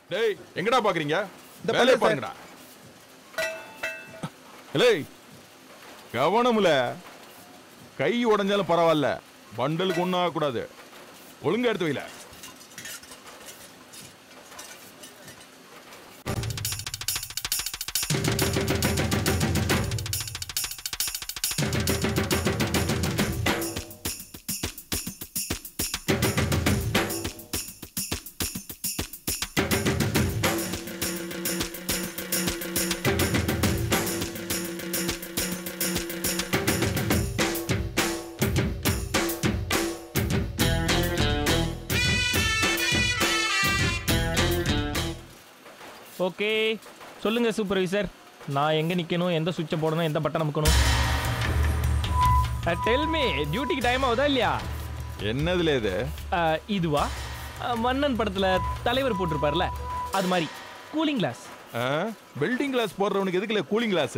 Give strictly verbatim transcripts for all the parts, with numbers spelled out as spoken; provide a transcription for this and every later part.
டேய் எங்கடா பாக்குறீங்க? வேலைய பாருங்கடா. ஏய் கவனம்ல. கை உடைஞ்சாலும் பரவாயில்ல. பண்டலுக்கு ஒண்ணும் ஆக கூடாது. ஒழுங்கா எடுத்து வைல. ஓகே சொல்லுங்க சூப்பர்வைசர், நான் எங்க நிக்கணும், எந்த சுவிட்சை போடணும், எந்த பட்டன் அமுக்கணும்? டெல் மீ, டியூட்டிக்கு டைம் ஆகுதா இல்லையா? என்னதுல இது? இதுவா? மன்னன் படத்துல தலைவர் போட்டிருப்பார்ல அது மாதிரி கூலிங் கிளாஸ். பில்டிங் கிளாஸ் போடுறவனுக்கு எதுக்குல கூலிங் கிளாஸ்?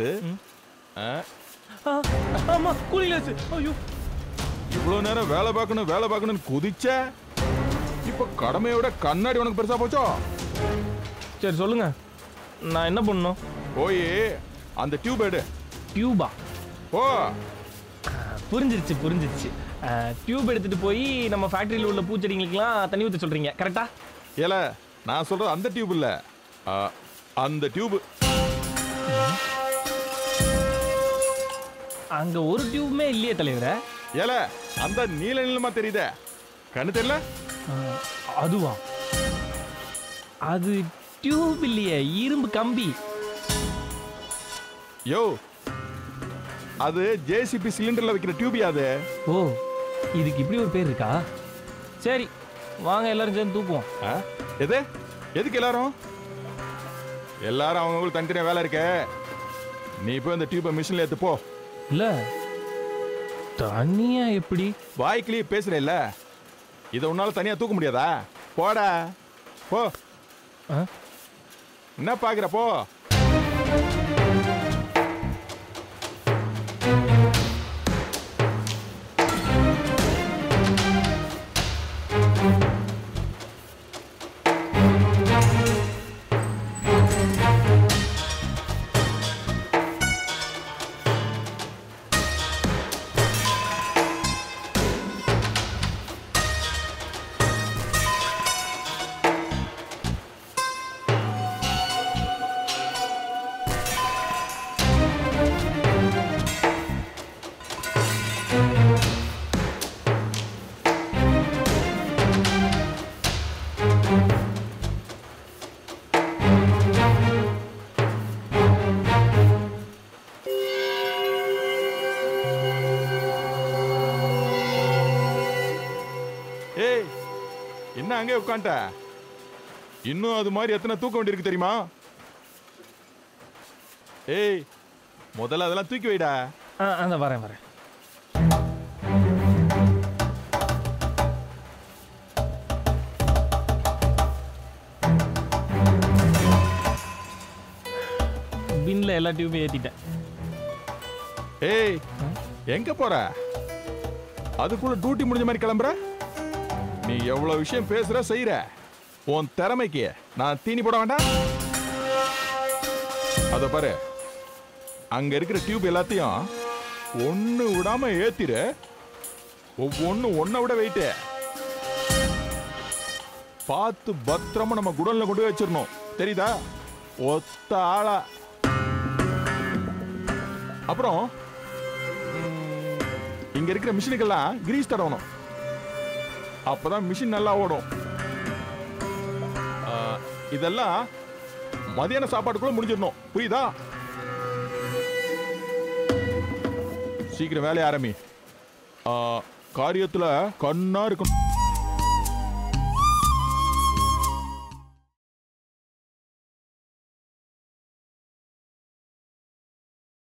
ஆமா கூலிங் கிளாஸ். ஐயோ இவ்வளவு நேரம் வேலை பார்க்கணும் வேலை பார்க்கணும்னு குதிச்ச, இப்ப கடமையோட கண்ணாடி உனக்கு பெருசா போச்சோ? சரி சொல்லுங்க, நான் என்ன பண்ணணும்? போய் அந்த டியூப் எடு. டியூபா? ஓ புரிஞ்சிருச்சு புரிஞ்சிருச்சு. டியூப் எடுத்துட்டு போய் நம்ம ஃபேக்டரியில் உள்ள பூச்செடிங்களுக்குலாம் தண்ணி ஊற்ற சொல்றீங்க, கரெக்டா? ஏல நான் சொல்றது அந்த டியூப் இல்ல, அந்த டியூப். அங்க ஒரு டியூபுமே இல்லையே தலைவரே. ஏல அந்த நீல நீளமா தெரியுதே, கண்ணு தெரியல? அதுவா? அது டியூப் இல்லையே, இரும்பு கம்பி. யோ அது ஜேசிபி சிலிண்டர்ல வைக்கிற டியூப். அது ஓ இதுக்கு இப்படி ஒரு பேர் இருக்கா? சரி வாங்க எல்லாரும் சேர்ந்து தூக்குவோம். எது எதுக்கு எல்லாரும்? எல்லாரும் அவங்க தனித்தனியா வேலை இருக்க. நீ போய் அந்த டியூபை மிஷின்ல ஏத்து போ. இல்ல தனியா எப்படி? வாய்க்கிலேயே பேசுற இல்ல, இதை உன்னால தனியா தூக்க முடியாதா? போடா போ. என்ன பாக்குற போ. என்ன அங்கே உட்காண்ட? இன்னும் அது மாதிரி எத்தனை தூக்க வேண்டியிருக்கு தெரியுமா? ஏய் முதல்ல அதெல்லாம் தூக்கி வைடா. அந்த வரேன் வரேன். பின்ல எல்லா டியூபையும் ஏத்திட்டேன். ஏய் எங்க போற? அதுக்குள்ள டியூட்டி முடிஞ்ச மாதிரி கிளம்புற? நீ எவ்வளவு விஷயம் பேசுற செய்யற, உன் திறமைக்கு நான் தீனி போட வேண்டாம்? அத பாரு, அங்க இருக்கிற டியூப் எல்லாத்தையும் ஒண்ணு விடாம ஏத்திரு. ஒவ்வொன்னு ஒன்ன விட வெயிட். பார்த்து பத்திரமா நம்ம குடோன்ல கொண்டு போய் வச்சிடணும், தெரியுதா? ஒத்த ஆளா. அப்புறம் இங்க இருக்கிற மிஷினுக்கெல்லாம் கிரீஸ் தடவணும், அப்பதான் மிஷின் நல்லா ஓடும். இதெல்லாம் மதியான சாப்பாட்டுக்குள்ள முடிஞ்சிடணும், புரியுதா? சீக்கிரம் வேலைய ஆரம்பி. காரியத்துல கண்ணா இருக்கணும்.